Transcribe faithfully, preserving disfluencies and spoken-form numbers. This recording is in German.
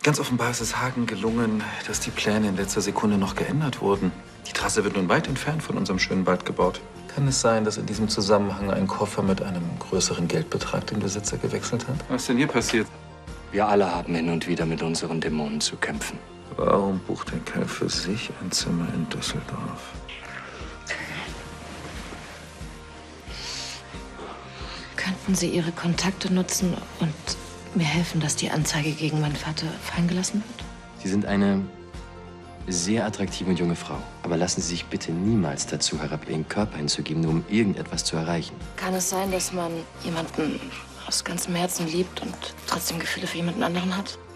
Ganz offenbar ist es Hagen gelungen, dass die Pläne in letzter Sekunde noch geändert wurden. Die Trasse wird nun weit entfernt von unserem schönen Wald gebaut. Kann es sein, dass in diesem Zusammenhang ein Koffer mit einem größeren Geldbetrag den Besitzer gewechselt hat? Was ist denn hier passiert? Wir alle haben hin und wieder mit unseren Dämonen zu kämpfen. Warum bucht der Kerl für sich ein Zimmer in Düsseldorf? Könnten Sie Ihre Kontakte nutzen und mir helfen, dass die Anzeige gegen meinen Vater fallen gelassen wird? Sie sind eine sehr attraktive und junge Frau. Aber lassen Sie sich bitte niemals dazu herab, Ihren Körper hinzugeben, nur um irgendetwas zu erreichen. Kann es sein, dass man jemanden aus ganzem Herzen liebt und trotzdem Gefühle für jemanden anderen hat?